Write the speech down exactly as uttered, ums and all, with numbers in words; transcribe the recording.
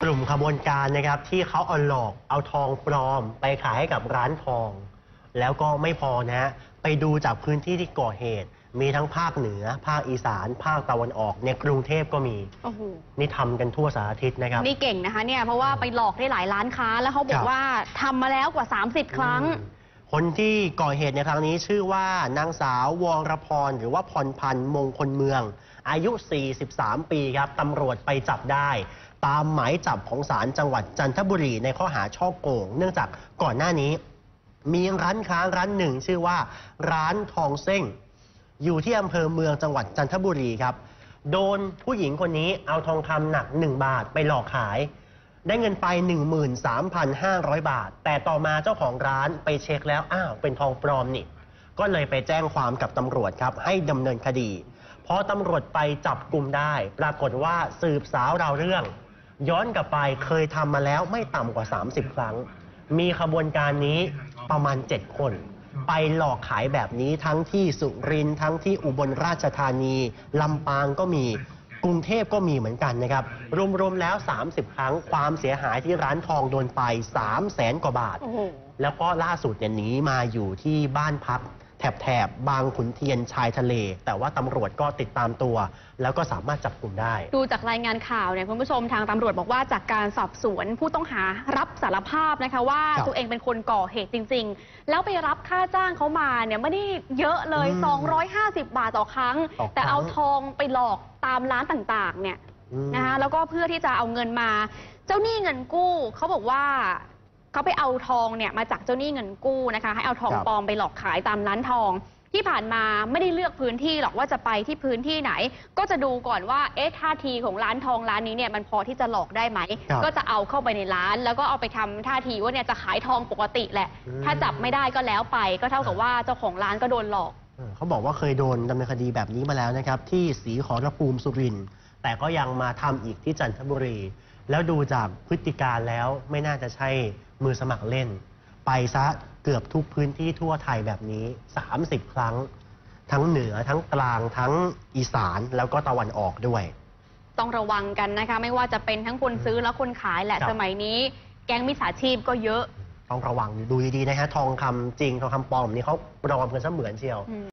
กลุ่มขบวนการนะครับที่เขาเอาหลอกเอาทองปลอมไปขายให้กับร้านทองแล้วก็ไม่พอนะฮะไปดูจากพื้นที่ที่ก่อเหตุมีทั้งภาคเหนือภาคอีสานภาคตะวันออกเนี่ยกรุงเทพก็มีโอ้โหนี่ทำกันทั่วสารทิศนะครับนี่เก่งนะคะเนี่ยเพราะว่าไปหลอกได้หลายร้านค้าแล้วเขาบอกว่าทำมาแล้วกว่าสามสิบครั้งคนที่ก่อเหตุในครั้งนี้ชื่อว่านางสาววรพรหรือว่าพรพันธ์มงคลเมืองอายุสี่สิบสามปีครับตำรวจไปจับได้ตามหมายจับของศาลจังหวัดจันทบุรีในข้อหาฉ้อโกงเนื่องจากก่อนหน้านี้มีร้านค้าร้านหนึ่งชื่อว่าร้านทองเซ้งอยู่ที่อำเภอเมืองจังหวัดจันทบุรีครับโดนผู้หญิงคนนี้เอาทองคำหนักหนึ่งบาทไปหลอกขายได้เงินไป หนึ่งหมื่นสามพันห้าร้อย บาทแต่ต่อมาเจ้าของร้านไปเช็คแล้วอ้าวเป็นทองปลอมนี่ก็เลยไปแจ้งความกับตำรวจครับให้ดำเนินคดีพอตำรวจไปจับกลุ่มได้ปรากฏว่าสืบสาวราวเรื่องย้อนกลับไปเคยทำมาแล้วไม่ต่ำกว่าสามสิบครั้งมีขบวนการนี้ประมาณเจ็ดคนไปหลอกขายแบบนี้ทั้งที่สุรินทร์ทั้งที่อุบลราชธานีลำปางก็มีกรุงเทพก็มีเหมือนกันนะครับรวมๆแล้วสามสิบครั้งความเสียหายที่ร้านทองโดนไปสามแสนกว่าบาทแล้วก็ล่าสุดเนี่ยหนีมาอยู่ที่บ้านพักแถบแถบบางขุนเทียนชายทะเลแต่ว่าตำรวจก็ติดตามตัวแล้วก็สามารถจับกลุ่มได้ดูจากรายงานข่าวเนี่ยคุณผู้ชมทางตำรวจบอกว่าจากการสอบสวนผู้ต้องหารับสารภาพนะคะว่าตัวเองเป็นคนก่อเหตุจริงๆแล้วไปรับค่าจ้างเขามาเนี่ยไม่ได้เยอะเลยสองร้อยห้าสิบบาทต่อครั้งแต่เอาทองไปหลอกตามร้านต่างๆเนี่ยนะคะแล้วก็เพื่อที่จะเอาเงินมาเจ้าหนี้เงินกู้เขาบอกว่าเขาไปเอาทองเนี่ยมาจากเจ้าหนี้เงินกู้นะคะให้เอาทองปลอมไปหลอกขายตามร้านทองที่ผ่านมาไม่ได้เลือกพื้นที่หรอกว่าจะไปที่พื้นที่ไหนก็จะดูก่อนว่าเอ๊ะท่าทีของร้านทองร้านนี้เนี่ยมันพอที่จะหลอกได้ไหมก็จะเอาเข้าไปในร้านแล้วก็เอาไปทำท่าทีว่าเนี่ยจะขายทองปกติแหละถ้าจับไม่ได้ก็แล้วไปก็เท่ากับว่าเจ้าของร้านก็โดนหลอกเขาบอกว่าเคยโดนดำเนินคดีแบบนี้มาแล้วนะครับที่ศรีขอรภูมิสุรินทร์แต่ก็ยังมาทำอีกที่จันทบุรีแล้วดูจากพฤติการแล้วไม่น่าจะใช่มือสมัครเล่นไปซะเกือบทุกพื้นที่ทั่วไทยแบบนี้สามสิบครั้งทั้งเหนือทั้งกลางทั้งอีสานแล้วก็ตะวันออกด้วยต้องระวังกันนะคะไม่ว่าจะเป็นทั้งคนซื้อและคนขายแหละสมัยนี้แก๊งมิจฉาชีพก็เยอะต้องระวังดูดีๆนะฮะทองคำจริงทองคำปลอมนี่เขาปลอมกันเสมือนเชียว